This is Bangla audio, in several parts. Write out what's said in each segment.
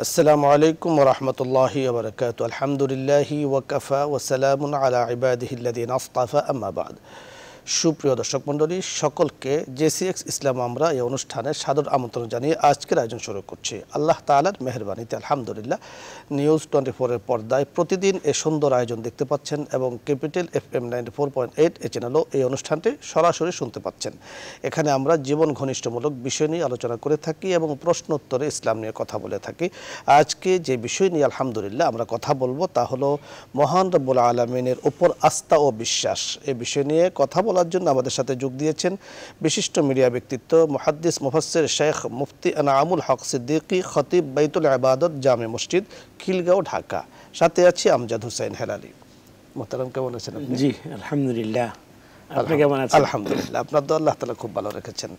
আসসালামু আলাইকুম ওয়া রাহমাতুল্লাহি ওয়া বারাকাতুহু আলহামদুলিল্লাহি ওয়া কাফা ওয়া সালামুন আলা ইবাদিহিল্লাযিনা আসতাফা আম্মা বা'দ। সুপ্রিয় দর্শক মণ্ডলী, সকলকে জেসিএক্স ইসলাম আমরা এই অনুষ্ঠানে সাদর আমন্ত্রণ জানিয়ে আজকের আয়োজন শুরু করছি। আল্লাহ তাআলার মেহেরবানিতে আলহামদুলিল্লাহ নিউজ 24 এর পর্দায় প্রতিদিন এই সুন্দর আয়োজন দেখতে পাচ্ছেন এবং ক্যাপিটাল FM 94.8 এই চ্যানেলও এই অনুষ্ঠানটি সরাসরি শুনতে পাচ্ছেন। এখানে আমরা জীবন ঘনিষ্ঠমূলক বিষয় নিয়ে আলোচনা করে থাকি এবং প্রশ্ন উত্তরে ইসলাম নিয়ে কথা বলে থাকি। আজকে যে বিষয় নিয়ে আলহামদুলিল্লাহ আমরা কথা বলবো তা হলো মহান রব্বুল আলামিনের উপর আস্থা ও বিশ্বাস। এই বিষয় নিয়ে কথা বলার জন্য আমাদের সাথে যোগ দিয়েছেন বিশিষ্ট মিডিয়া ব্যক্তিত্ব মুহাদ্দিস মুফাসসির শেখ মুফতি আনামুল হক সিদ্দিকী, খতিব বাইতুল ইবাদত জামে মসজিদ, খিলগাঁও, ঢাকা। সাথে আছি আমজাদ হোসেন হেলালি। মোহতারাম, কেমন আছেন আপনি? জি আলহামদুলিল্লাহ। আপনি কেমন আছেন? আলহামদুলিল্লাহ, আপনার তো আল্লাহ তাআলা খুব ভালো রেখেছেন।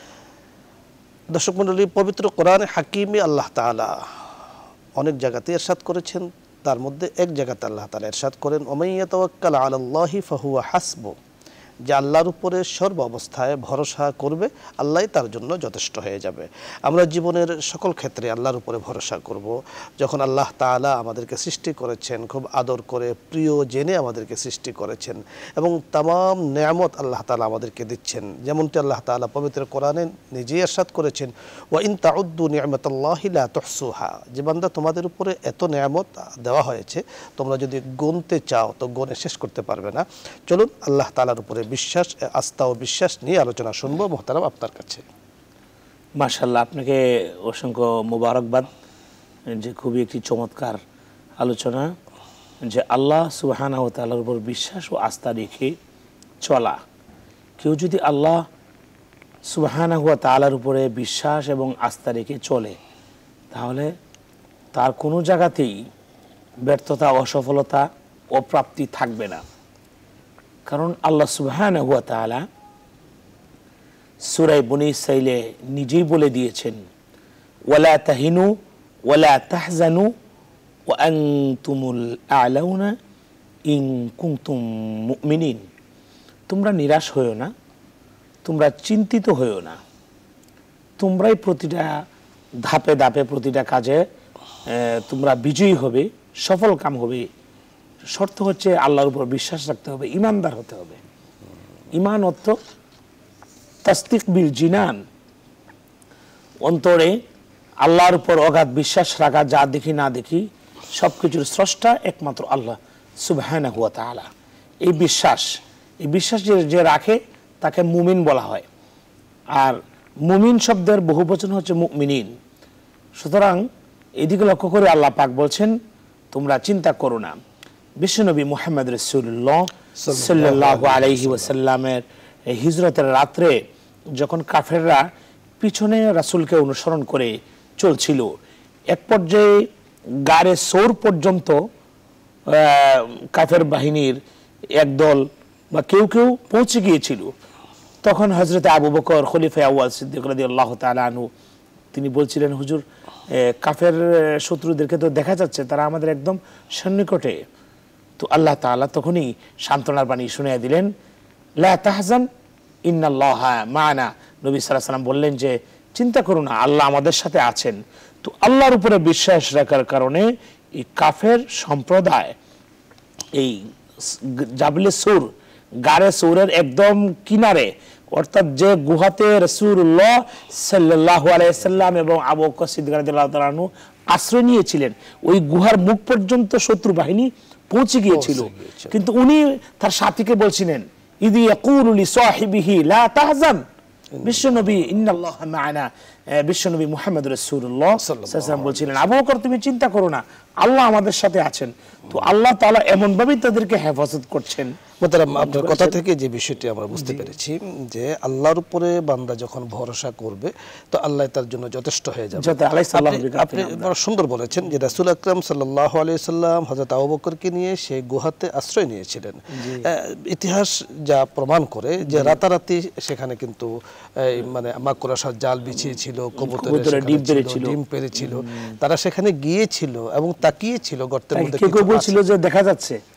দর্শক মণ্ডলী, পবিত্র কোরআনে হাকিমে আল্লাহ তাআলা অনেক জায়গাতে ইরশাদ করেছেন। তার মধ্যে এক জায়গাতে আল্লাহ তাআলা ইরশাদ করেন, ওয়া মান ইয়াতাওয়াক্কাল আলাল্লাহি ফাহুয়া হাসবুহ, যে আল্লাহর উপরে সর্ব অবস্থায় ভরসা করবে, আল্লাহই তার জন্য যথেষ্ট হয়ে যাবে। আমরা জীবনের সকল ক্ষেত্রে আল্লাহর উপরে ভরসা করব। যখন আল্লাহ তাআলা আমাদেরকে সৃষ্টি করেছেন, খুব আদর করে প্রিয় জেনে আমাদেরকে সৃষ্টি করেছেন এবং তামাম নেয়ামত আল্লাহ তাআলা আমাদেরকে দিচ্ছেন, যেমনটি আল্লাহ তাআলা পবিত্র কোরআনে নিজেই ইরশাদ করেছেন, ওয়া ইন তাউদ্দু নি'মাতাল্লাহি লা তুহসুহা, যে বান্দা তোমাদের উপরে এত নেয়ামত দেওয়া হয়েছে, তোমরা যদি গুনতে চাও তো গুণে শেষ করতে পারবে না। চলুন আল্লাহ তাআলার উপরে বিশ্বাস, আস্থা ও বিশ্বাস নিয়ে আলোচনা শুনবো। মোহতারাম, আপনার কাছে। মাশাআল্লাহ, আপনাকে অসংখ্য মোবারকবাদ। যে খুবই একটি চমৎকার আলোচনা, যে আল্লাহ সুবহানাহু ওয়া তাআলার উপর বিশ্বাস ও আস্থা রেখে চলা। কেউ যদি আল্লাহ সুবহানাহু ওয়া তাআলার উপরে বিশ্বাস এবং আস্থা রেখে চলে, তাহলে তার কোনো জায়গাতেই ব্যর্থতা, অসফলতা, অপ্রাপ্তি থাকবে না। কারণ আল্লাহ সুবহানাহু ওয়া তাআলা সূরা বনী ইসরাঈলে নিজেই বলে দিয়েছেন, ওয়ালা তাহিনু ওয়ালা তাহজানু ওয়া আনতুমুল আ'লাউনা ইন কুনতুম মুমিনিন, তোমরা নিরাশ হইও না, তোমরা চিন্তিত হইও না, তোমরাই প্রতিটা ধাপে ধাপে প্রতিটা কাজে তোমরা বিজয়ী হবে, সফল কাম হবে। শর্ত হচ্ছে আল্লাহর উপর বিশ্বাস রাখতে হবে, ইমানদার হতে হবে। ইমান অর্থ তাসদিক বিল জিনান, অন্তরে আল্লাহর উপর অগাধ বিশ্বাস রাখা, যা দেখি না দেখি সব কিছুর স্রষ্টা একমাত্র আল্লাহ সুবহানাহু ওয়া তাআলা। এই বিশ্বাস যে রাখে তাকে মুমিন বলা হয়। আর মুমিন শব্দের বহুবচন হচ্ছে মুমিনিন। সুতরাং এদিকে লক্ষ্য করে আল্লাহ পাক বলছেন, তোমরা চিন্তা করো না। বিশ্বনবী মুহাম্মদ রাসূলুল্লাহ সাল্লাল্লাহু আলাইহি ওয়াসাল্লামের হিজরতের রাত্রে যখন কাফেররা পিছনে রাসূলকে অনুসরণ করে চলছিল, এক পর্যায়ে গারে সৌর পর্যন্ত কাফের বাহিনীর একদল বা কেউ কেউ পৌঁছে গিয়েছিল। তখন হযরত আবু বকর খলিফা আউয়াল সিদ্দিক রাদিয়াল্লাহু তাআলা আনহু তিনি বলছিলেন, হুজুর, কাফের শত্রুদেরকে তো দেখা যাচ্ছে, তারা আমাদের একদম সন্নিকটে। তো আল্লাহ তাআলা তখনই সান্ত্বনার বাণী শুনিয়ে দিলেন, লা তাহজান ইন্নাল্লাহা মা'ানা। নবী সাল্লাল্লাহু আলাইহি ওয়াসাল্লাম বললেন যে চিন্তা করো না, আল্লাহ আমাদের সাথে আছেন। তো আল্লাহর উপরে বিশ্বাস রাখার কারণে এই কাফের সম্প্রদায় এই জাবলে সূর, গারে সূরের একদম কিনারে, অর্থাৎ যে গুহাতে রাসূলুল্লাহ সাল্লাল্লাহু আলাইহি ওয়াসাল্লাম এবং আবু বকর সিদ্দিক রাদিয়াল্লাহু তাআলা আনহু আশ্রয় নিয়েছিলেন, ওই গুহার মুখ পর্যন্ত শত্রু বাহিনী পৌঁছে গিয়েছিল। কিন্তু উনি তার সাথীকে বলছিলেন, ইদি ইয়াকুলু লি সাহিবিহি লা তাহজান, বিশ্বনবী ইন্নাল্লাহা মা'ানা, বিশ্বনবী মুহাম্মদ রাসূলুল্লাহ সাল্লাল্লাহু আলাইহি ওয়াসাল্লাম বলছিলেন, আবু বকর তুমি চিন্তা করো না, আল্লাহ আমাদের সাথে আছেন। তো আল্লাহ তাআলা এমন ভাবে তাদেরকে হেফাজত করছেন। মোহতারাম, আপনার কথা থেকে যে বিষয়টি আমরা বুঝতে পেরেছি, যে আল্লাহর উপরে বান্দা যখন ভরসা করবে তো আল্লাহ তার জন্য যথেষ্ট হয়ে যাবে। আপনি বড় সুন্দর বলেছেন যে রাসূল আকরাম সাল্লাল্লাহু আলাইহি ওয়াসাল্লাম হযরত আবু বকরকে নিয়ে সেই গুহাতে আশ্রয় নিয়েছিলেন। ইতিহাস যা প্রমাণ করে যে রাতারাতি সেখানে কিন্তু মানে মাকড়সার জাল বিছিয়েছিল, কবুতরের ডিম পেড়েছিল, তারা সেখানে গিয়েছিল এবং তাকিয়েছিল গর্তের মধ্যে। কেউ বলছিল যে দেখা যাচ্ছে,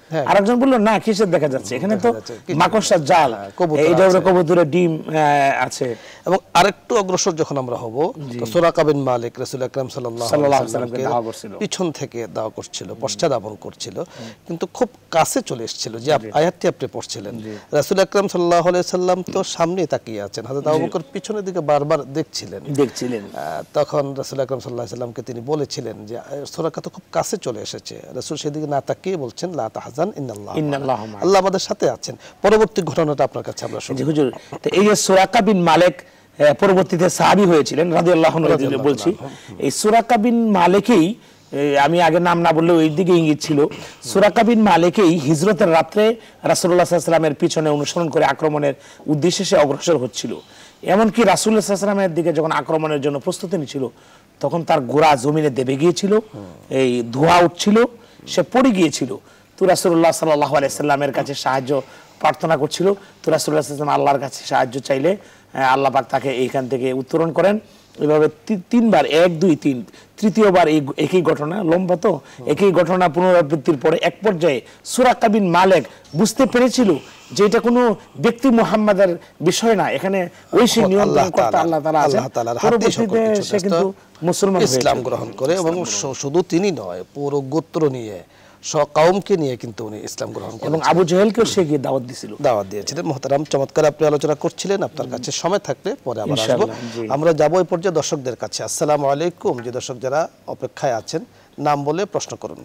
আরেকজন বললো না কিসের দেখা যাচ্ছে, এখানে তো মাকড়সার জাল, এইটা কবুতরের ডিম আছে। এবং আরেকটু অগ্রসর যখন আমরা হব, সুরাকা বিন মালিক রাসূল আকরাম সাল্লাল্লাহু আলাইহি ওয়াসাল্লামকে পিছন থেকে দাওয়া করছিল, পশ্চাদাপন করছিল, কিন্তু খুব কাছে চলে এসেছিল। যে আয়াতটি আপনি পড়ছিলেন, রাসূল আকরাম সাল্লাল্লাহু আলাইহি ওয়াসাল্লাম তো সামনে তাকিয়ে আছেন, হযরত আবু বকর পিছনের দিকে বারবার দেখছিলেন। তখন রাসূল আকরাম সাল্লাল্লাহু আলাইহি ওয়াসাল্লামকে তিনি বলেছিলেন যে সুরাকা তো খুব কাছে চলে এসেছে। রাসূল সেদিকে না তাকিয়ে বলছেন লা তাহজান ইন্নাল্লাহ, আল্লাহ আমাদের সাথে আছেন। পরবর্তী ঘটনাটা আপনার কাছে আমরা শুনি। হুজুর, তো এই যে সুরাকা বিন মালিক পরবর্তীতে সাহাবী হয়েছিলেন রাদিয়াল্লাহু আনহু, বলছি এই সুরাকা বিন মালিকই, আমি আগে নাম না বললে ওই দিকে ইঙ্গিত ছিল, সুরাকা বিন মালিকই হিজরতের রাত্রে রাসূলুল্লাহ সাল্লাল্লাহু আলাইহি ওয়াসাল্লামের পিছনে অনুসরণ করে আক্রমণের উদ্দেশ্যে সে অগ্রসর হচ্ছিল। এমনকি রাসূলুল্লাহ সাল্লাল্লাহু আলাইহি ওয়াসাল্লামের দিকে যখন আক্রমণের জন্য প্রস্তুতি নিচ্ছিল, তখন তার ঘোড়া জমিনে দেবে গিয়েছিল, এই ধোঁয়া উঠছিল, সে পড়ে গিয়েছিল। তো রাসূলুল্লাহ সাল্লাল্লাহু আলাইহি ওয়াসাল্লামের কাছে সাহায্য প্রার্থনা করছিল। তো রাসূলুল্লাহ সাল্লাল্লাহু আলাইহি ওয়াসাল্লাম আল্লাহর কাছে সাহায্য চাইলে আল্লাহ পাক তাকে এইখান থেকে উত্তরণ করেন। এভাবে তিনবার, 1 2 3, তৃতীয়বার এই একই ঘটনা, লম্বা তো, একই ঘটনা পুনরাবৃত্তির পরে এক পর্যায়ে সুরাকা বিন মালিক বুঝতে পেরেছিল যে এটা কোনো ব্যক্তি মুহাম্মাদের বিষয় না, এখানে ঐশী নিয়ন্ত্রণ করতে আল্লাহ তাআলা আছেন। পরবর্তীতে সে কিন্তু মুসলমান হয়ে ইসলাম গ্রহণ করে, এবং শুধু তিনি নয়, পুরো গোত্র নিয়ে, সকাউমকে নিয়ে কিন্তু উনি ইসলাম গ্রহণ করেন, এবং আবু জেহেলকেও সে গিয়ে দাওয়াত দিয়েছিলেন। মোহতারাম, চমৎকার আপনি আলোচনা করছিলেন। আপনার কাছে সময় থাকলে পরে আবার আসবো। আমরা যাবো এই পর্যায়ে দর্শকদের কাছে। আসসালামু আলাইকুম। যে দর্শক যারা অপেক্ষায় আছেন, নাম বলে প্রশ্ন করুন।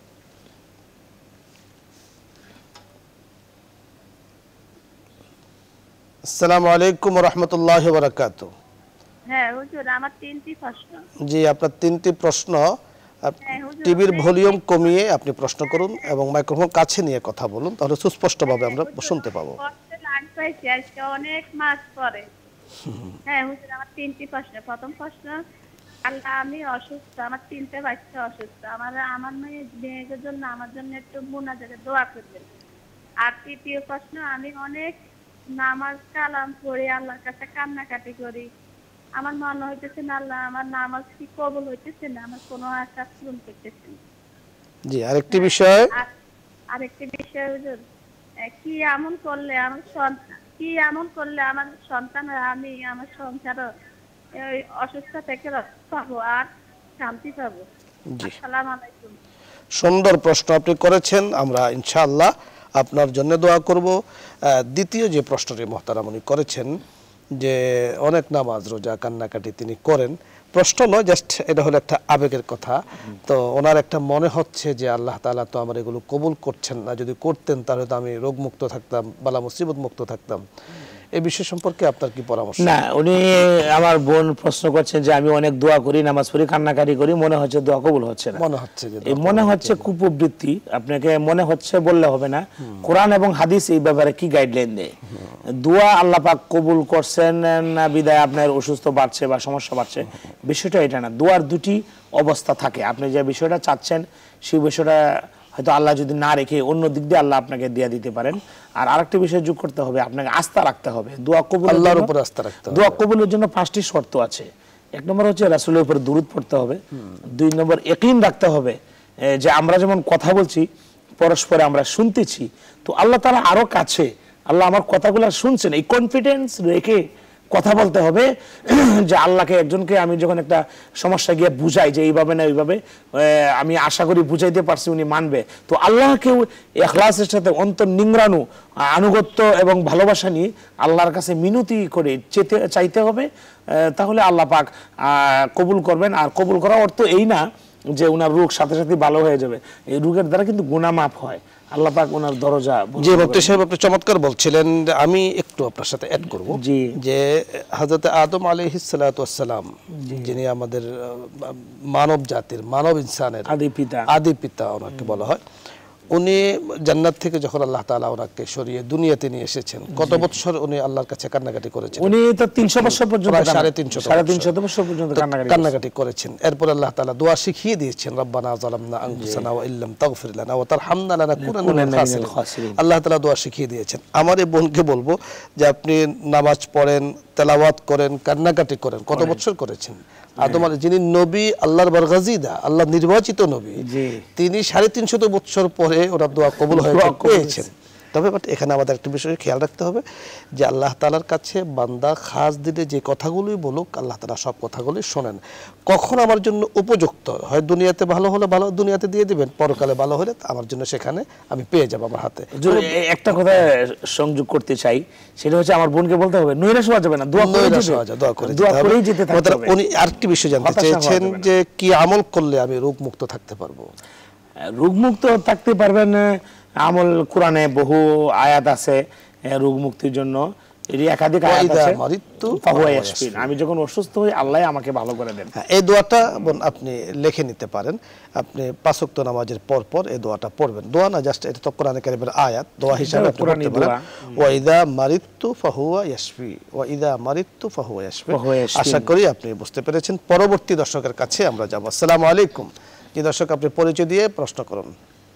আসসালামু আলাইকুম ওয়া রাহমাতুল্লাহি ওয়া বারাকাতুহু। হ্যাঁ হুজুর, আমার 3টি প্রশ্ন। জি, আপনার 3টি প্রশ্ন। টিভির ভলিউম কমিয়ে আপনি প্রশ্ন করুন এবং মাইক্রোফোন কাছে নিয়ে কথা বলুন, তাহলে সুস্পষ্টভাবে আমরা শুনতে পাবো। অনেক মাস পরে। হ্যাঁ হুজুর, আমার 3টি প্রশ্ন। প্রথম প্রশ্ন, আল্লাহ আমি অসুস্থ, আমার 3টে বাচ্চা অসুস্থ, আমার মেয়েদের জন্য আমার জন্য একটু মুনাজাতে দোয়া করবেন। আর তৃতীয় প্রশ্ন, আমি অনেক নামাজ কালাম পড়ে আল্লাহর কাছে কান্নাকাটি করি, আমার মনে হইতেছে না আল্লাহ আমার নামাজ কি কবুল হইতেছে না, আমার কোনো আশা পূরণ করতেছে না। জি, আরেকটি বিষয় হুজুর, কি এমন করলে আমার সন্তান, আমি আমার সংসার অসুস্থ থেকে পাবো আর শান্তি পাবো। আসসালামু আলাইকুম। সুন্দর প্রশ্ন আপনি করেছেন, আমরা ইনশাআল্লাহ আপনার জন্য দোয়া করব। দ্বিতীয় যে প্রশ্নটি মোহতারাম উনি করেছেন, যে অনেক নামাজ রোজা কান্নাকাটি তিনি করেন, প্রশ্ন নয়, জাস্ট এটা হলো একটা আবেগের কথা। তো ওনার একটা মনে হচ্ছে যে আল্লাহ তাআলা তো আমার এগুলো কবুল করছেন না, যদি করতেন তাহলে তো আমি রোগ মুক্ত থাকতাম, বালা মুসিবত মুক্ত থাকতাম। এই বিষয় সম্পর্কে আপনার কি পরামর্শ? না, উনি আমার বোন প্রশ্ন করছেন যে আমি অনেক দোয়া করি, নামাজ পড়ি, কান্নাকাটি করি, মনে হচ্ছে দোয়া কবুল হচ্ছে না। মনে হচ্ছে কুপ্রবৃত্তি, আপনাকে মনে হচ্ছে বললে হবে না। কোরআন এবং হাদিস এই ব্যাপারে কি গাইডলাইন দেয়? দোয়া আল্লাহ পাক কবুল করছেন না বিদায় আপনার অসুস্থ বাড়ছে বা সমস্যা বাড়ছে, বিষয়টা এটা না। দোয়ার দুটি অবস্থা থাকে। আপনি যে বিষয়টা চাচ্ছেন সেই বিষয়টা হয়তো আল্লাহ যদি না রেখে অন্য দিক দিয়ে আল্লাহ আপনাকে দিয়ে দিতে পারেন। আর আরেকটা বিষয় যোগ করতে হবে, আপনাকে আস্থা রাখতে হবে। দোয়া কবুল, আল্লাহর উপর আস্থা রাখতে হবে। দোয়া কবুলের জন্য 5টি শর্ত আছে। 1 নম্বর হচ্ছে রাসূলের উপর দুরূদ পড়তে হবে। 2 নম্বর ইয়াকিন রাখতে হবে যে আমরা যেমন কথা বলছি পরস্পরে আমরা শুনতেছি, তো আল্লাহ তাআলা আরো কাছে, আল্লাহ আমার কথাগুলো শুনছেন, এই কনফিডেন্স রেখে কথা বলতে হবে যে আল্লাহকে, একজনকে আমি যখন একটা সমস্যা গিয়ে বুঝাই যে এইভাবে না এইভাবে, আমি আশা করি বুঝাইতে পারছি উনি মানবে। তো আল্লাহকেও ইখলাসের সাথে অন্তর নিংড়ানো আনুগত্য এবং ভালোবাসা নিয়ে আল্লাহর কাছে মিনতি করে চাইতে হবে, তাহলে আল্লাহ পাক কবুল করবেন। আর কবুল করা অর্থ এই না যে উনার রোগ সাথে সাথে ভালো হয়ে যাবে, এই রোগের দ্বারা কিন্তু গুনাহ মাফ হয়, আল্লাহ পাক ওনার দরজা। জি মুফতি সাহেব, আপনি চমৎকার বলছিলেন। আমি একটু আপনার সাথে অ্যাড করব যে হযরত আদম আলাইহিস সালাতু ওয়াস সালাম, যিনি আমাদের মানব জাতির, মানব ইনসানের আদি পিতা ওনাকে বলা হয়, উনি জান্নাত থেকে যখন আল্লাহ তাআলা ওনাকে সরিয়ে দুনিয়াতে নিয়ে এসেছেন, কত বছর উনি আল্লাহর কাছে কান্নাকাটি করেছেন? উনি তো 300 বছর পর্যন্ত, 350 বছর পর্যন্ত কান্নাকাটি করেছেন। এরপর আল্লাহ তাআলা দোয়া শিখিয়ে দিয়েছেন, রব্বানা যালামনা আনফুসানা ওয়া ইল্লাম তাগফির লানা ওয়া তারহামনা লানাকুনান্না মিনাল খাসিরিন। আল্লাহ তাআলা দোয়া শিখিয়ে দিয়েছেন। আমার এই বোনকে বলবো যে আপনি নামাজ পড়েন, তেলাওয়াত করেন, কান্নাকাটি করেন, কত বছর করেছেন? আদম আলাইহিস যিনি নবী, আল্লাহর বরগাজিদা, আল্লাহর নির্বাচিত নবী, তিনি 350 বছর পরে ওনার দোয়া কবুল হয়েছে, পেয়েছেন। তবে এখানে আমাদের একটা বিষয় খেয়াল রাখতে হবে যে আল্লাহ তাআলার কাছে বান্দা খাস দিলে যে কথাগুলোই বলুক, আল্লাহ তাআলা সব কথাগুলোই শোনেন। কখন আমার জন্য উপযুক্ত হয়, দুনিয়াতে ভালো হলে ভালো দুনিয়াতে দিয়ে দিবেন, পরকালে ভালো হলে আমার জন্য সেখানে আমি পেয়ে যাব আমার হাতে। একটা কথা সংযোগ করতে চাই, সেটা হচ্ছে আমার বোনকে বলতে হবে নৈরাশ হওয়া যাবে না, দোয়া করেই যেতে থাকতে হবে। উনি আরেকটি বিষয় জানতে চেয়েছেন যে কি আমল করলে আমি রোগ মুক্ত থাকতে পারবো? রোগ মুক্ত থাকতে পারবেন, আমল কোরআনে বহু আয়াত আছে রোগ মুক্তির জন্য, এর একাধিক আয়াত আছে। আমি যখন অসুস্থ হই আল্লাহ আমাকে ভালো করে দেন। এই দোয়াটা আপনি লিখে নিতে পারেন, আপনি 5 ওয়াক্ত নামাজের পর পর এই দোয়াটা পড়বেন। দোয়া না, জাস্ট এটা তো কোরআনে কারীমের আয়াত, দোয়া হিসাবে আপনি পড়তে পারেন। ওয়া ইযা মারিতু ফাহুয়া ইয়াশফি, ওয়া ইযা মারিতু ফাহুয়া ইয়াশফি। আশা করি আপনি বুঝতে পেরেছেন। পরবর্তী দর্শকের কাছে আমরা যাব। আসসালামু আলাইকুম। জি দর্শক, আপনি পরিচয় দিয়ে প্রশ্ন করুন।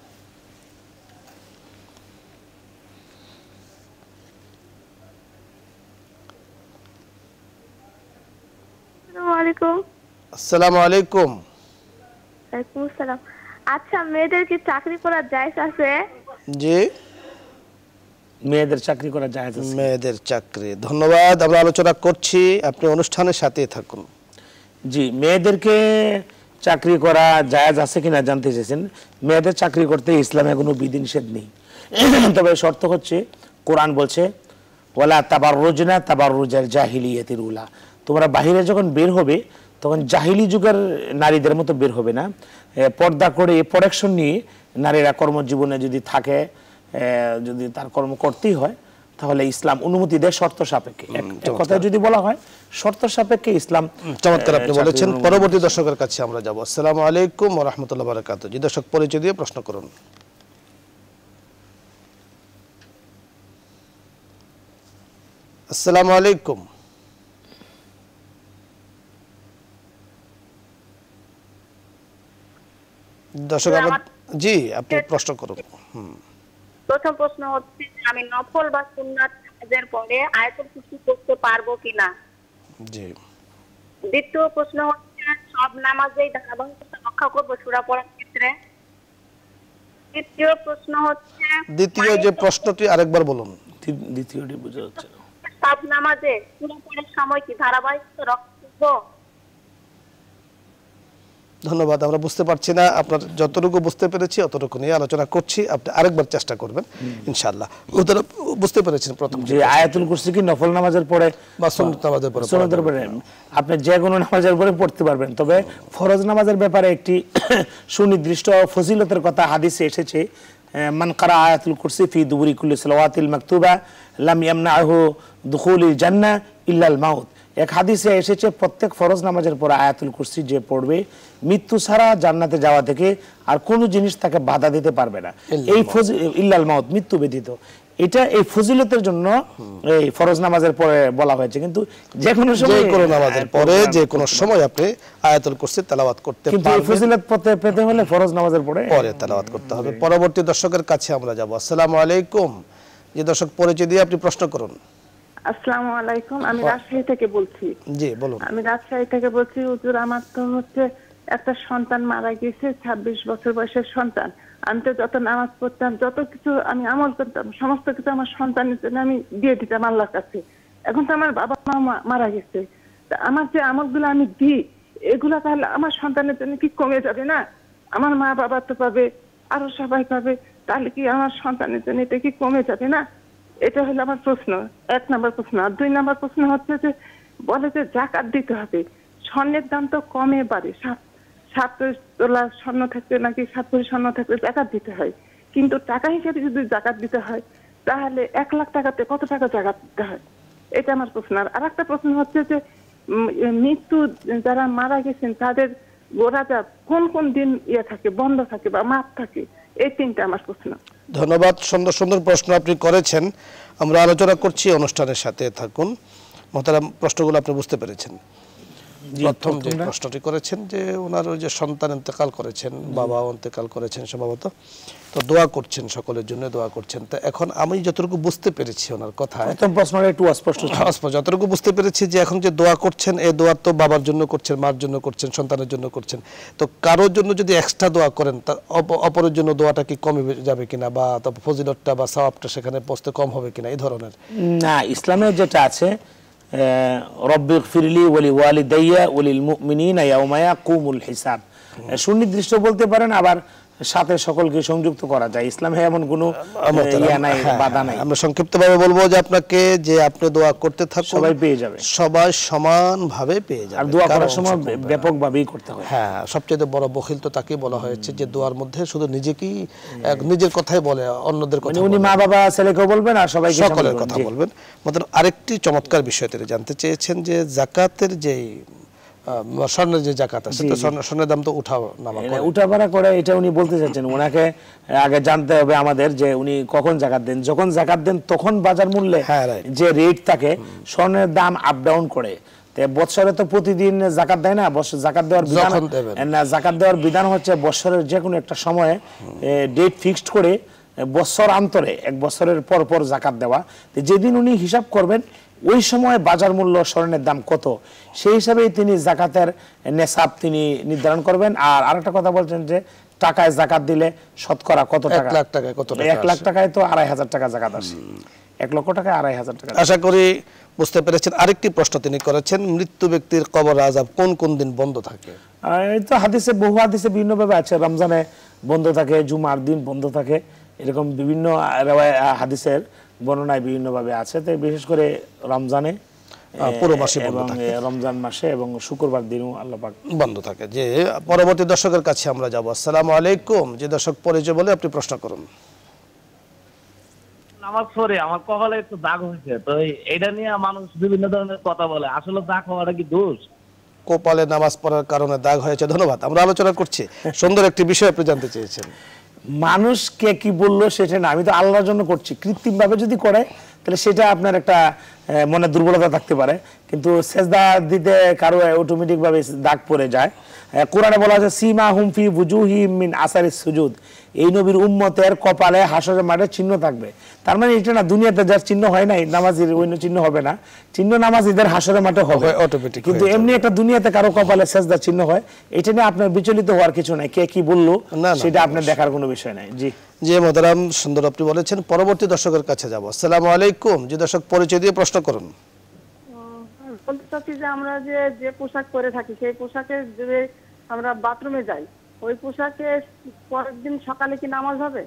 আসসালামু আলাইকুম। ওয়ালাইকুম আসসালাম। আচ্ছা, মেয়েদের কি চাকরি করা জায়েজ আছে? জি, মেয়েদের চাকরি করা জায়েজ আছে। মেয়েদের চাকরি, ধন্যবাদ। আমরা আলোচনা করছি, আপনি অনুষ্ঠানের সাথেই থাকুন। জি, মেয়েদেরকে চাকরি করা জায়েজ আছে কিনা জানতে চেয়েছেন। মেয়েদের চাকরি করতে ইসলামে কোনো বিধিনিষেধ নেই, তবে শর্ত হচ্ছে কোরআন বলছে ওয়ালা তাবাররুজনা তাবাররুজাল জাহিলিয়াতিল উলা, তোমরা বাহিরে যখন বের হবে তখন জাহিলি যুগের নারীদের মতো বের হবে না। পর্দা করে প্রোটেকশন নিয়ে নারীরা কর্মজীবনে যদি থাকে, যদি তার কর্ম করতেই হয় তাহলে ইসলাম অনুমতি দেয় শর্ত সাপেক্ষে। এক কথায় যদি বলা হয় শর্ত সাপেক্ষে ইসলাম। চমৎকার আপনি বলেছেন। পরবর্তী দর্শকের কাছে আমরা যাব। আসসালামু আলাইকুম ওয়া রাহমাতুল্লাহি ওয়া বারাকাতুহু। জি দর্শক, পরিচয় দিয়ে প্রশ্ন করুন। আসসালামু আলাইকুম। দর্শক, জি আপনি প্রশ্ন করুন। প্রথম প্রশ্ন হচ্ছে আমি নফল বা সুন্নাত নামাজের পরে আয়াতুল কুরসি পড়তে পারবো কিনা? জি। দ্বিতীয় প্রশ্ন হচ্ছে সব নামাজেই ধারাবাহিকতা রক্ষা করব সূরা পড়ার ক্ষেত্রে? তৃতীয় প্রশ্ন হচ্ছে, দ্বিতীয় যে প্রশ্নটি আরেকবার বলুন। দ্বিতীয়টি বুঝা যাচ্ছে না। সব নামাজে সূরা পড়ার সময় কি ধারাবাহিকতা রক্ষা করব? ধন্যবাদ। আমরা বুঝতে পারছি না, আপনার যতটুকু বুঝতে পেরেছি অতটুকু নিয়ে আলোচনা করছি, আপনি আরেকবার চেষ্টা করবেন ইনশাআল্লাহ। ওটা বুঝতে পেরেছেন প্রথম যে আয়াতুল কুরসি কি নফল নামাজের পরে বা সুন্নাত নামাজের পরে? সুন্নাতের পরে আপনি যে কোনো নামাজের পরে পড়তে পারবেন, তবে ফরজ নামাজের ব্যাপারে একটি সুনির্দিষ্ট ফজিলতের কথা হাদিসে এসেছে। মান কারা আয়াতুল কুরসি ফি দুবুরি কুল্লি সালাওয়াতিল মাকতুবা লাম ইয়ামনাহু দুখুলিল জান্নাহ ইল্লাল মাউত। এক হাদিসে এসেছে প্রত্যেক ফরজ নামাজের পর আয়াতুল কুরসি যে পড়বে মৃত্যু ছাড়া জান্নাতে যাওয়া থেকে আর কোনো জিনিস তাকে বাধা দিতে পারবে না, এই ইল্লাল মাউত, মৃত্যু ব্যতীত। এটা এই ফজিলতের জন্য এই ফরজ নামাজের পরে বলা হয়েছে, কিন্তু যে কোনো সময়, যে কোনো নামাজের পরে যে কোনো সময় আপনি আয়াতুল কুরসি তেলাওয়াত করতে পারবেন। কিন্তু এই ফজিলত পেতে হলে ফরজ নামাজের পরে তেলাওয়াত করতে হবে। পরবর্তী দর্শকের কাছে আমরা যাব। আসসালামু আলাইকুম। যে দর্শক, পরিচয় দিয়ে আপনি প্রশ্ন করুন। আসসালামু আলাইকুম, আমি রাজশাহী থেকে বলছি। জি বলুন। আমি রাজশাহী থেকে বলছি। হুজুর, আমার তো হচ্ছে একটা সন্তান মারা গেছে, 26 বছর বয়সের সন্তান। আমি তো যত নামাজ পড়তাম, যত কিছু আমি আমল করতাম, সমস্ত কিছু আমার সন্তানের জন্য আমি দিয়ে দিতাম আল্লাহর কাছে। এখন তো আমার বাবা মা মারা গেছে, আমার যে আমলগুলো আমি দিই এগুলা তাহলে আমার সন্তানের জন্য কি কমে যাবে না? আমার মা বাবা তো পাবে, আরো সবাই পাবে, তাহলে কি আমার সন্তানের জন্য এটা কি কমে যাবে না? এটা হলো আমার প্রশ্ন, 1 নম্বর প্রশ্ন। আর 2 নম্বর প্রশ্ন হচ্ছে যে বলে যে জাকাত দিতে হবে, স্বর্ণের দাম তো কমে বাড়ে, 7 তোলা স্বর্ণ থাকতে নাকি 7 ভরি স্বর্ণ থাকতে জাকাত দিতে হয়, কিন্তু টাকা হিসেবে যদি জাকাত দিতে হয় তাহলে 1 লাখ টাকাতে কত টাকা জাকাত দিতে হয়? এটা আমার প্রশ্ন। আর একটা প্রশ্ন হচ্ছে যে মৃত্যু যারা মারা গেছেন তাদের গোরাজা কোন কোন দিন থাকে, বন্ধ থাকে বা মাপ থাকে? এই 3টা আমার প্রশ্ন। ধন্যবাদ। সুন্দর সুন্দর প্রশ্ন আপনি করেছেন, আমরা আলোচনা করছি, অনুষ্ঠানের সাথে থাকুন। মোহতারাম, প্রশ্নগুলো আপনি বুঝতে পেরেছেন? প্রথম যে প্রশ্নটি করেছেন যে ওনার ওই যে সন্তান ইন্তেকাল করেছেন, বাবা ইন্তেকাল করেছেন সম্ভবত, তো দোয়া করছেন, সকলের জন্য দোয়া করছেন। তো এখন আমি যতটুকু বুঝতে পেরেছি ওনার কথায়, প্রথম প্রশ্নটা একটু অস্পষ্ট, যতটুকু বুঝতে পেরেছি যে এখন যে দোয়া করছেন, এই দোয়া তো বাবার জন্য করছেন, মার জন্য করছেন, সন্তানের জন্য করছেন, তো কারোর জন্য যদি এক্সট্রা দোয়া করেন তার অপরের জন্য দোয়াটা কি কমে যাবে কিনা, বা ফজিলতটা বা সওয়াবটা সেখানে পৌঁছতে কম হবে কিনা, এই ধরনের? না, ইসলামে যেটা আছে রব্বিগফিরলি ওয়ালি ওয়ালিদাইয়া ওয়ালিল মুমিনিনা ইয়াওমা ইয়াকুমুল হিসাব, সুনির্দিষ্ট বলতে পারেন, আবার সাথে সকলকে সংযুক্ত করা যায়। ইসলামে এমন কোনো বাধা নাই। আমরা সংক্ষিপ্তভাবে বলবো যে আপনাকে যে আপনি দোয়া করতে থাকুন, সবাই পেয়ে যাবে, সবাই সমানভাবে পেয়ে যাবে। আর দোয়া করার সময় ব্যাপকভাবেই করতে হয়। হ্যাঁ, সবচেয়ে বড় বখিল তো তাকেই বলা হয়েছে যে দোয়ার মধ্যে শুধু নিজেকেই, নিজের কথাই বলে, অন্যদের কথা উনি মা বাবা ছেলেকেও বলবেন আর সবাইকে সকলের কথা বলবেন। মতলব আরেকটি চমৎকার বিষয় তিনি জানতে চেয়েছেন যে যাকাতের যে স্বর্ণের যে যাকাত আছে, তো স্বর্ণের দাম তো উঠাভাড়া করে, এটা উনি বলতে চাচ্ছেন। ওনাকে আগে জানতে হবে আমাদের যে উনি কখন যাকাত দেন। যখন যাকাত দেন তখন বাজার মূল্যে যে রেট থাকে, স্বর্ণের দাম আপ ডাউন করে। বছরে তো প্রতিদিন যাকাত দেয় না, যাকাত দেওয়ার বিধান না, জাকাত দেওয়ার বিধান হচ্ছে বছরের যে কোনো একটা সময়ে ডেট ফিক্সড করে বছর অন্তরে, এক বছরের পর পর যাকাত দেওয়া। যেদিন উনি হিসাব করবেন ওই সময় বাজার মূল্য স্বর্ণের দাম কত, সেই হিসাবেই তিনি যাকাতের নেশাব তিনি নির্ধারণ করবেন। আর আরেকটা কথা বলছেন যে টাকায় যাকাত দিলে শতকরা কত টাকা, 1 লাখ টাকায় কত টাকা? 1 লাখ টাকায় তো 2,500 টাকা যাকাত আসে। 1 লক্ষ টাকায় 2,500 টাকা। আশা করি বুঝতে পেরেছেন। আরেকটি প্রশ্ন তিনি করেছেন, মৃত্যু ব্যক্তির কবর আযাব কোন কোন দিন বন্ধ থাকে? এই তো হাদিসে, বহু হাদিসে বিভিন্ন ভাবে আছে। রমজানে বন্ধ থাকে, জুমার দিন বন্ধ থাকে, এরকম বিভিন্ন হাদিসের বর্ণনায় বিভিন্ন ভাবে আছে। তো বিশেষ করে রমজানে, পুরো মাসে বন্ধ থাকে, রমজান মাসে এবং শুক্রবার দিনও আল্লাহ পাক বন্ধ থাকে। যে পরবর্তী দর্শকের কাছে আমরা যাব। আসসালামু আলাইকুম। যে দর্শক পরিচয় বলে আপনি প্রশ্ন করুন। আমার সরে আমার কপালে একটু দাগ হয়েছে, তো এটা নিয়ে মানুষ বিভিন্ন ধরনের কথা বলে, আসলে দাগ হওয়াটা কি দোষ? কপালে নামাজ পড়ার কারণে দাগ হয়েছে, ধন্যবাদ। আমরা আলোচনা করছি, সুন্দর একটি বিষয় আপনি জানতে চেয়েছেন। মানুষ কে কি বললো সেটা না, আমি তো আল্লাহর জন্য করছি। কৃত্রিম ভাবে যদি করে তাহলে সেটা আপনার একটা মনে দুর্বলতা থাকতে পারে, কিন্তু সেজদা দিতে কারো অটোমেটিক ভাবে দাগ পড়ে যায়। কোরআনে বলা আছে সীমা হুম ফি বুজুহিম মিন আসারিস সুজুদ, এই নবীর উম্মতের কপালে হাসরের মাঠে চিহ্ন থাকবে। তার মানে এটা না দুনিয়াতে যার চিহ্ন হয় নাই নামাজির অন্য চিহ্ন হবে না, চিহ্ন নামাজিদের হাসরের মাঠে হবে অটোমেটিক। কিন্তু এমনি একটা দুনিয়াতে কারো কপালে সেজদা চিহ্ন হয়, এটা নিয়ে আপনার বিচলিত হওয়ার কিছু নাই। কে কি বললো সেটা আপনার দেখার কোনো বিষয় নাই। জি জি মোহতারাম, সুন্দর আপনি বলেছেন। পরবর্তী দর্শকের কাছে যাব। আসসালামু আলাইকুম। যে দর্শক পরিচয় দিয়ে প্রশ্ন করুন। বলতে চাচ্ছি যে আমরা যে পোশাক পরে থাকি, সেই পোশাকে যে আমরা বাথরুমে যাই, ওই পোশাকে পরের দিন সকালে কি নামাজ হবে?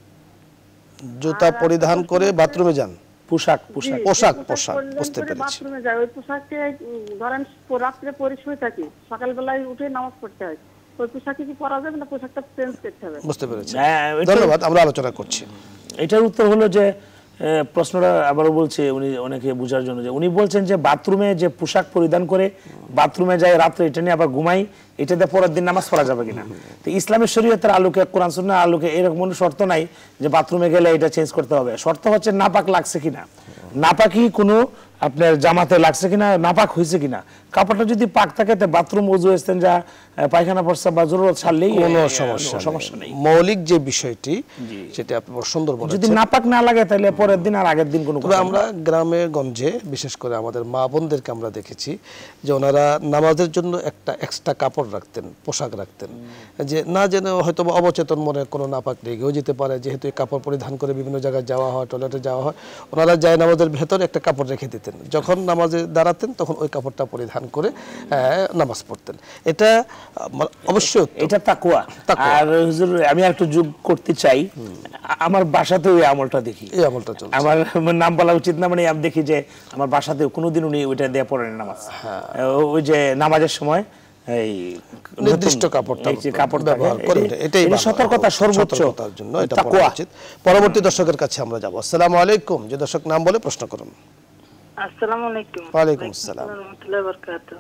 জুতা পরিধান করে বাথরুমে যান, পোশাক বুঝতে পেরেছি। বাথরুমে যাই, ওই পোশাকে ধরেন রাত্রে পরে শুয়ে থাকি, সকালবেলায় উঠে নামাজ পড়তে হয়, ওই পোশাকে কি পরা যাবে না পোশাকটা চেঞ্জ করতে হবে? বুঝতে পেরেছি, ধন্যবাদ। আমরা আলোচনা করছি। এটার উত্তর হলো যে প্রশ্নটা আবারও বলছে উনি অনেকে বোঝার জন্য, যে উনি বলছেন যে বাথরুমে যে পোশাক পরিধান করে বাথরুমে যায় রাত্রে, এটা নিয়ে আবার ঘুমাই, এটাতে পরের দিন নামাজ পড়া যাবে কিনা। তো ইসলামের শরীয়তের আলোকে, কোরআন সুন্নাহর আলোকে এরকম কোনো শর্ত নাই যে বাথরুমে গেলে এটা চেঞ্জ করতে হবে। শর্ত হচ্ছে নাপাক লাগছে কিনা, নাপাকি কোনো আপনার জামাতে লাগছে কিনা, নাপাক হয়েছে কিনা। কাপড়টা যদি পাক থাকে তো বাথরুম ওযু ইস্তেনজা পায়খানা প্রস্রাব বা জরুরত ছাড়লেই কোনো সমস্যা নেই। মৌলিক যে বিষয়টি সেটা আপনি বড় সুন্দর বলেছেন। যদি নাপাক না লাগে তাহলে পরের দিন আর আগের দিন কোনো। তবে আমরা গ্রামে গঞ্জে বিশেষ করে আমাদের মা বোনদেরকে আমরা দেখেছি যে ওনারা নামাজের জন্য একটা এক্সট্রা কাপড় রাখতেন, পোশাক রাখতেন, যে না জেনে হয়তো অবচেতন মনে কোনো নাপাক লেগেও যেতে পারে, যেহেতু এই কাপড় পরিধান করে বিভিন্ন জায়গায় যাওয়া হয়, টয়লেটে যাওয়া হয়, ওনারা যায় নামাজের ভেতরে একটা কাপড় রেখে দিতেন, যখন নামাজে দাঁড়াতেন তখন ওই কাপড়টা পরিধান করে নামাজ পড়তেন। এটা অবশ্যই এটা তাকওয়া। আর হুজুর আমি একটু যোগ করতে চাই, আমার বাসাতেও এই আমলটা দেখি, এই আমলটা চলছে। আমার নাম বলা উচিত না, মানে আমি দেখি যে আমার বাসাতেও কোনোদিন উনি ওইটা দিয়ে পড়েন নামাজ। ওই যে নামাজের সময় এই নির্দিষ্ট কাপড় ব্যবহার করেন, এটাই সতর্কতা, সর্বোচ্চতার জন্য এটা পড়া উচিত। পরবর্তী দর্শকের কাছে আমরা যাব। আসসালামু আলাইকুম। যে দর্শক নাম বলে প্রশ্ন করুন। আসসালামু আলাইকুম। ওয়া আলাইকুম আসসালাম। রাহমাতুল্লাহি ওয়া বারাকাতুহু।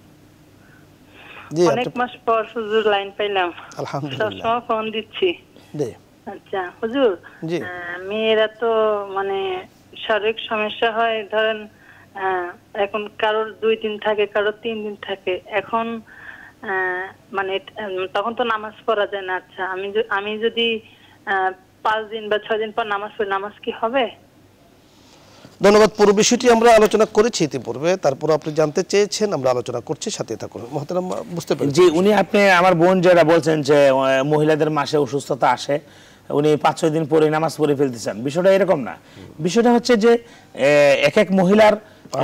জি, অনেক মাস পর হুজুর লাইন পাইলাম, আলহামদুলিল্লাহ। সবসময় ফোন দিচ্ছি। জি আচ্ছা হুজুর, জি, মেয়েরা তো মানে শারীরিক সমস্যা হয়, ধরেন হ্যাঁ, এখন কারোর 2 দিন থাকে, কারোর 3 দিন থাকে। এখন মানে তখন তো নামাজ পড়া যায় না। আচ্ছা, আমি যদি 5 দিন বা 6 দিন পর নামাজ পড়ি, নামাজ কি হবে? ধন্যবাদ। পুরো বিষয়টি আমরা আলোচনা করেছি ইতিপূর্বে, তারপর আপনি জানতে চেয়েছেন, আমরা আলোচনা করছি, সাথে থাকুন। মহতারাম, বুঝতে পেরেছি জি, উনি আপনি আমার বোন যারা বলছেন যে মহিলাদের মাসে অসুস্থতা আসে, উনি 5-6 দিন পরে নামাজ পড়ে ফেলতে চান, বিষয়টা এরকম না। বিষয়টা হচ্ছে যে এক এক মহিলার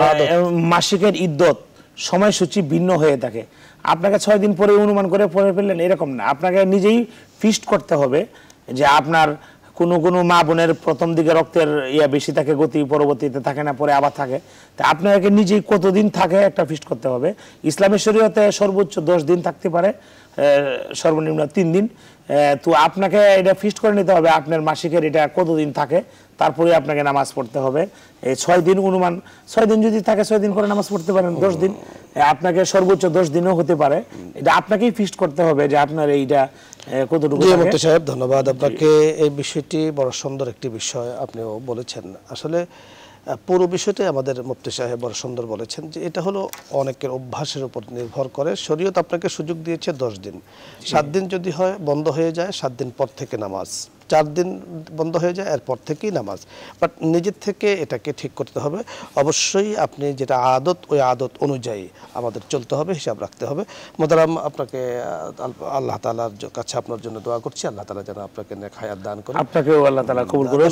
মাসিকের ইদ্যত সময়সূচি ভিন্ন হয়ে থাকে। আপনাকে 6 দিন পরে অনুমান করে পড়ে ফেললেন এরকম না, আপনাকে নিজেই ফিক্সড করতে হবে যে আপনার কোনো কোনো মা বোনের প্রথম দিকে রক্তের বেশি থাকে, গতি পরবর্তীতে থাকে না, পরে আবার থাকে। তা আপনাকে নিজেই কতদিন থাকে একটা ফিক্সড করতে হবে। ইসলামের শরীয়তে সর্বোচ্চ 10 দিন থাকতে পারে, সর্বনিম্ন 3 দিন। তো আপনাকে এটা ফিক্সড করে নিতে হবে আপনার মাসিকের এটা কতদিন থাকে, তারপরে আপনাকে নামাজ পড়তে হবে। এই 6 দিন অনুমান, 6 দিন যদি থাকে 6 দিন করে নামাজ পড়তে পারেন, 10 দিন আপনাকে সর্বোচ্চ 10 দিনও হতে পারে। এটা আপনাকেই ফিক্সড করতে হবে যে আপনার এইটা কতটুকু থাকে। মুফতি সাহেব, ধন্যবাদ আপনাকে। এই বিষয়টি বড় সুন্দর একটি বিষয় আপনিও বলেছেন। আসলে পুরো বিষয়টাই আমাদের মুফতি সাহেব বড় সুন্দর বলেছেন যে এটা হলো অনেকের অভ্যাসের উপর নির্ভর করে। শরীয়ত আপনাকে সুযোগ দিয়েছে 10 দিন। 7 দিন যদি হয় বন্ধ হয়ে যায়, 7 দিন পর থেকে নামাজ, 4 দিন বন্ধ হয়ে যায়, এরপর থেকেই নামাজ। বাট নিজের থেকে এটাকে ঠিক করতে হবে। অবশ্যই আপনি যেটা আদত, ওই আদত অনুযায়ী আমাদের চলতে হবে, হিসাব রাখতে হবে। মোহতারাম, আপনাকে আল্লাহ তাআলার কাছে আপনার জন্য দোয়া করছি, আল্লাহ তাআলা যেন আপনাকে নেক হায়াত দান করেন। আপনাকেও আল্লাহ তাআলা কবুল করুন।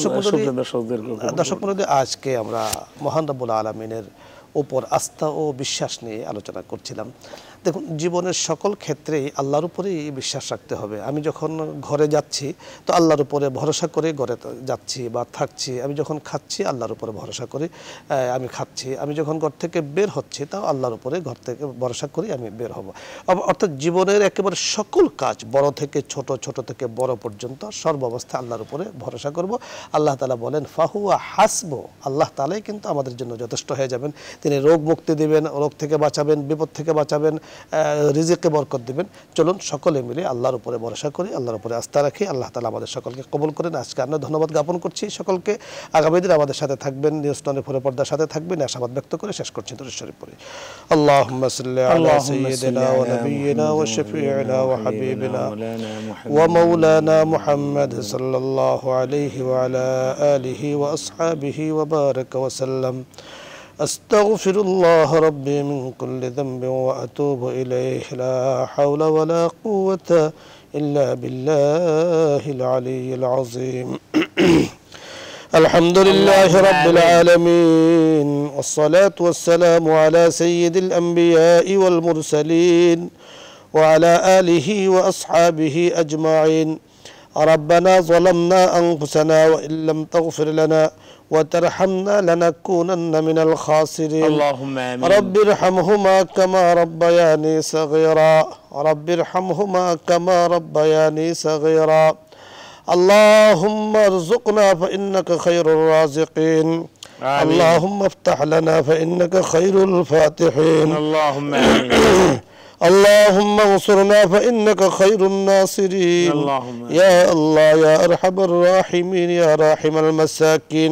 দর্শক মণ্ডলী, আজকে আমরা মহান রব্বুল আলামিনের উপর আস্থা ও বিশ্বাস নিয়ে আলোচনা করছিলাম। দেখুন, জীবনের সকল ক্ষেত্রেই আল্লাহর উপরেই বিশ্বাস রাখতে হবে। আমি যখন ঘরে যাচ্ছি তো আল্লাহর উপরে ভরসা করে ঘরে যাচ্ছি বা থাকছি। আমি যখন খাচ্ছি আল্লাহর উপরে ভরসা করি আমি খাচ্ছি। আমি যখন ঘর থেকে বের হচ্ছি তাও আল্লাহর উপরে ঘর থেকে ভরসা করি আমি বের হব। অর্থাৎ জীবনের একেবারে সকল কাজ, বড় থেকে ছোট, ছোট থেকে বড় পর্যন্ত সর্বাবস্থায় আল্লাহর উপরে ভরসা করব। আল্লাহ তাআলা বলেন ফাহুয়া হাসবু, আল্লাহ তাআলাই কিন্তু আমাদের জন্য যথেষ্ট হয়ে যাবেন। তিনি রোগ মুক্তি দিবেন, রোগ থেকে বাঁচাবেন, বিপদ থেকে বাঁচাবেন, রিজিকে বরকত দিবেন। চলুন সকলে মিলে আল্লাহর উপরে ভরসা করি, আল্লাহর উপরে আস্থা রাখি। আল্লাহ তাআলা আমাদের সকলকে কবুল করেন। আজকে আমরা ধন্যবাদ জ্ঞাপন করছি সকলকে। আগামী দিন আমাদের সাথে থাকবেন, নিউজ টোনের ফোনে পর্দার সাথে থাকবেন, আশাবাদ ব্যক্ত করে শেষ করছি দরুদ শরীফ পড়ে। আল্লাহুম্মা সাল্লি আলা সাইয়্যিদিনা ওয়া নাবিয়িনা ওয়া শাফিইনা ওয়া হাবিবিনা ওয়া মাওলানা মুহাম্মদ সাল্লাল্লাহু আলাইহি ওয়া আলা আলিহি ওয়া আসহাবিহি ওয়া বারাকা ওয়া সাল্লাম। أستغفر الله ربي من كل ذنب وأتوب إليه لا حول ولا قوة إلا بالله العلي العظيم. الحمد لله رب العالمين والصلاة والسلام على سيد الأنبياء والمرسلين وعلى آله وأصحابه أجمعين. ربنا ظلمنا أنفسنا وإن لم تغفر لنا وترحمنا لنكونن من الخاسرين. اللهم آمين. رب ارحمهما كما ربياني صغيرا، رب ارحمهما كما ربياني صغيرا. اللهم ارزقنا فإنك خير الرازقين. آمين. اللهم افتح لنا فإنك خير الفاتحين. اللهم آمين. اللهم انصرنا فإنك خير الناصرين. اللهم يا الله يا أرحم الراحمين يا راحم المساكين.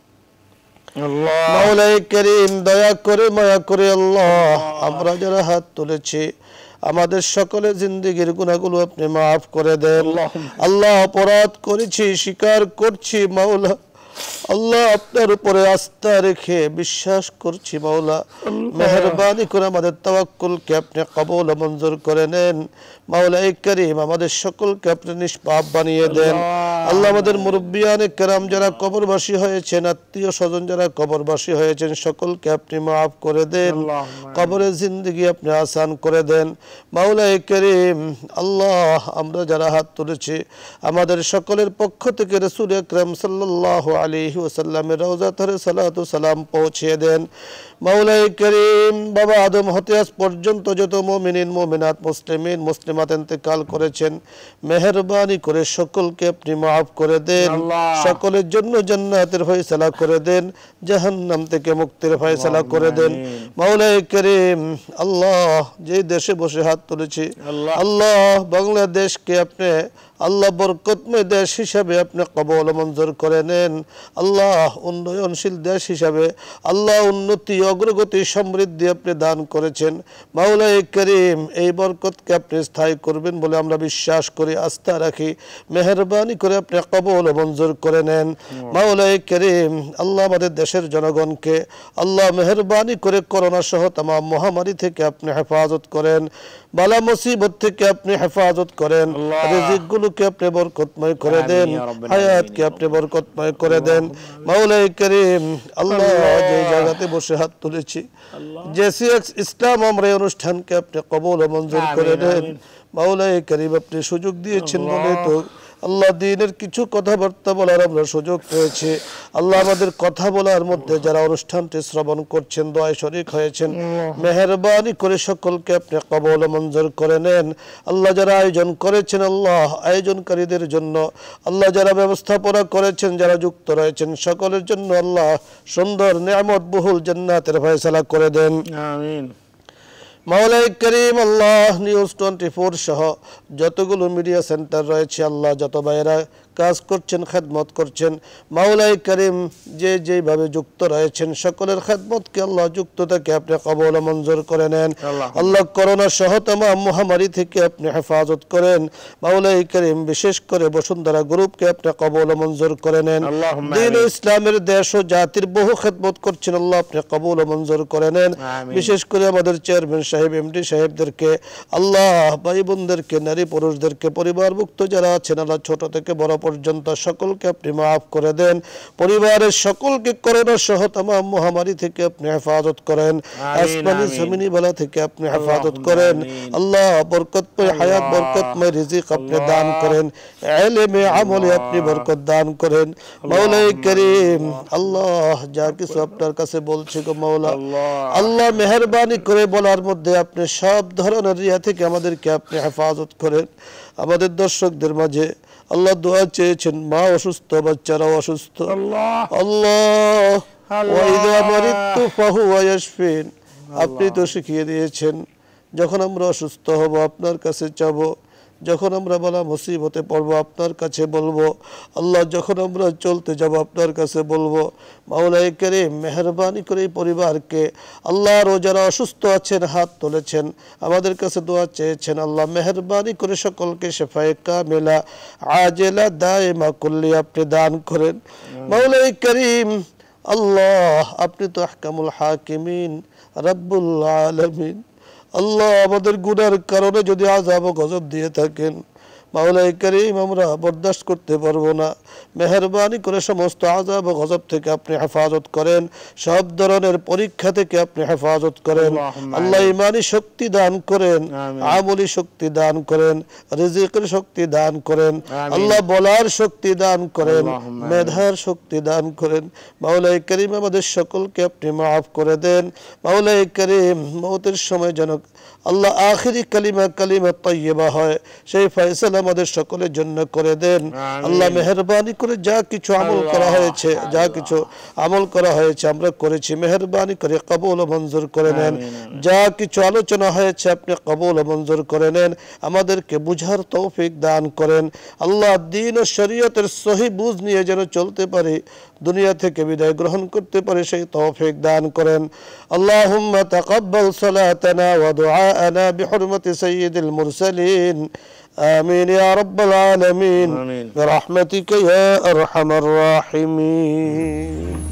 মাওলাই করিম, দয়া করে মায়া করে আল্লাহ, আমরা যারা হাত তুলেছি আমাদের সকলের জিন্দেগির গুনাহগুলো আপনি মাফ করে দেন। আল্লাহ, অপরাধ করেছি, স্বীকার করছি মাওলা। আল্লাহ, আপনার উপরে আস্থা রেখে বিশ্বাস করছি মাওলা, মেহেরবানি করে আমাদের তাওয়াক্কুলকে আপনি কবুল ও মঞ্জুর করে নেন। মাওলাই করিম, আমাদের সকলকে আপনি নিষ্পাপ বানিয়ে দেন। আল্লাহ, আমাদের মুরব্বিয়ানে কেরাম যারা কবরবাসী হয়েছেন, আত্মীয় স্বজন যারা কবরবাসী হয়েছেন, সকলকে আপনি মাফ করে দেন। কবরের জিন্দেগি আপনি আসান করে দেন মাওলাই করিম। আল্লাহ, আমরা যারা হাত তুলেছি আমাদের সকলের পক্ষ থেকে রাসূল আকরাম সাল্লাল্লাহু আলাইহি ওয়াসাল্লামের রওজা ধরে সালাতু সালাম পৌঁছে দেন মাওলাই করিম। বাবা আদম হতে আজ পর্যন্ত যত মুমিনিন মুমিনাত মুসলিমিন মুসলিমাত ইন্তেকাল করেছেন, মেহেরবানি করে সকলকে আপনি মাফ করে দেন। সকলের জন্য জান্নাতের ফয়সালা করে দেন, জাহান্নাম থেকে মুক্তির ফয়সালা করে দেন মাওলাই করিম। আল্লাহ, যে দেশে বসে হাত তুলেছি আল্লাহ, বাংলাদেশকে আপনি আল্লাহ বরকতময় দেশ হিসাবে আপনি কবুল মঞ্জুর করে নেন। আল্লাহ উন্নয়নশীল দেশ হিসাবে আল্লাহ উন্নতি, অগ্রগতি, সমৃদ্ধি আপনি দান করেছেন। মাওলাই করিম, এই বরকতকে আপনি স্থায়ী করবেন বলে আমরা বিশ্বাস করি, আস্থা রাখি। মেহেরবানি করে আপনি কবুল মঞ্জুর করে নেন। মাওলাই করিম, আল্লাহ আমাদের দেশের জনগণকে আল্লাহ মেহেরবানি করে করোনা সহ तमाम মহামারী থেকে আপনি হেফাজত করেন, বালা মুসিবত থেকে আপনি হেফাজত করেন, রিজিকগুলোকে আপনি বরকতময় করে দেন, হায়াতকে আপনি বরকতময় করে দেন। মাওলাই করিম, আল্লাহ যে জায়গাতে বসে হাত তুলেছি, জেসিএক্স ইসলাম আমরা এই অনুষ্ঠানকে আপনি কবুল মঞ্জুর করে দেন। মাওলাই করিম, আপনি সুযোগ দিয়েছেন বলে তো আল্লাহ দিনের কিছু কথাবার্তা বলার আমরা সুযোগ পেয়েছি। আল্লাহ আমাদের কথা বলার মধ্যে যারা অনুষ্ঠানটি শ্রবণ করছেন, দোয়ায় শরীক হয়েছেন, মেহেরবানি করে সকলকে আপনি কবুল মঞ্জুর করে নেন। আল্লাহ যারা আয়োজন করেছেন, আল্লাহ আয়োজনকারীদের জন্য, আল্লাহ যারা ব্যবস্থাপনা করেছেন, যারা যুক্ত রয়েছেন, সকলের জন্য আল্লাহ সুন্দর নেয়ামত বহুল জান্নাতের ফয়সালা করে দেন। আমিন। মাওলাই করিম, আল্লাহ নিউজ 24 সহ যতগুলো মিডিয়া সেন্টার রয়েছে, আল্লাহ যত ভাইয়েরা কাজ করছেন, খেদমত করছেন, মাওলাই করিম যে যেভাবে যুক্ত রয়েছেন সকলের খেদমতকে আল্লাহ যুক্ততাকে আপনি কবুল মঞ্জুর করে নেন। আল্লাহ করোনা সহ तमाम মহামারী থেকে আপনি হেফাজত করেন। মাওলাই করিম বিশেষ করে বসুন্ধরা গ্রুপকে আপনি কবুল মঞ্জুর করে নেন। দ্বীন ও ইসলামের দেশ ও জাতির বহু খেদমত করছেন, আল্লাহ আপনি কবুল মঞ্জুর করে নেন। বিশেষ করে আমাদের চেয়ারম্যান সাহেব, এমডি সাহেবদেরকে, আল্লাহ ভাই বোনদেরকে, নারী পুরুষদেরকে, পরিবারভুক্ত যারা আছেন, আল্লাহ ছোট থেকে বড় পর্যন্ত সকলকে আপনি মাফ করে দেন। পরিবারের সকলকে করোনা সহ तमाम মহামারী থেকে আপনি হেফাজত করেন। আসমানি জমিনি বালা থেকে আপনি হেফাজত করেন। আল্লাহ বরকতময় হায়াত, বরকতময় রিজিক আপনি দান করেন। ইলমে আমলে আপনি বরকত দান করেন। মাওলাই করিম, আল্লাহ যা কিছু আপনার কাছে বলছি গো মাওলা, আল্লাহ মেহেরবানি করে বলার মধ্যে আপনি সব ধরনের রিয়া থেকে আমাদেরকে আপনি হেফাজত করেন। আমাদের দর্শকদের মাঝে আল্লাহ দোয়া চেয়েছেন, মা অসুস্থ, বাচ্চারাও অসুস্থ, আল্লাহ ওয়াইদা মারিতু ফাহুয়া ইয়াশফিন, আপনি তো শিখিয়ে দিয়েছেন যখন আমরা অসুস্থ হব আপনার কাছে চাবো, যখন আমরা বালা মুসিবতে পড়বো আপনার কাছে বলবো, আল্লাহ যখন আমরা চলতে যাব আপনার কাছে বলবো। মাওলাই করিম, মেহেরবানি করে এই পরিবারকে, আল্লাহ আরও যারা অসুস্থ আছেন, হাত তুলেছেন, আমাদের কাছে দোয়া চেয়েছেন, আল্লাহ মেহেরবানি করে সকলকে শেফায়ে কামিলা আজেলা দায়েমা কুল্লি আপনি দান করেন। মাওলাই করিম, আল্লাহ আপনি তো আহকামুল হাকিমিন, রব্বুল আলামিন। আল্লাহ আমাদের গুনার কারণে যদি আযাব ও গজব দিয়ে থাকেন, মাওলাই করিম আমরা বরদাস্ত করতে পারবো না। মেহেরবানি করে সমস্ত আযাব ও গজব থেকে আপনি হেফাজত করেন, সব ধরনের পরীক্ষা থেকে আপনি হেফাজত করেন। আল্লাহ ইমানি শক্তি দান করেন, আমলি শক্তি দান করেন, রিজিকের শক্তি দান করেন, আল্লাহ বলার শক্তি দান করেন, মেধার শক্তি দান করেন। মাওলাই করিম আমাদের সকলকে আপনি মাফ করে দেন। মাওলাই করিম মওতের সময় যেন আল্লাহ আখিরি কালিমা কালিমা তাইয়্যিবা হয়, সেই ফয়সালা আমাদের সকলের জন্য করে দেন। আল্লাহ মেহেরবানি করে যা কিছু আমল করা হয়েছে, যা কিছু আমল করা হয়েছে আমরা করেছি, মেহেরবানি করে কবুল ও মঞ্জুর করে নেন। যা কিছু আলোচনা হয়েছে আপনি কবুল ও মঞ্জুর করে নেন। আমাদেরকে বুঝার তৌফিক দান করেন। আল্লাহ দ্বীন ও শরীয়তের সহি বুঝ নিয়ে যেন চলতে পারে, দুনিয়া থেকে বিদায় গ্রহণ করতে পারে, সেই তৌফিক দান করেন। আল্লাহুম্মা তাকাব্বাল সালাতানা ওয়া দুআআনা বিহুরমাতি সাইয়্যিদিল মুরসালিন। آمين يا رب العالمين برحمتك يا أرحم الراحمين.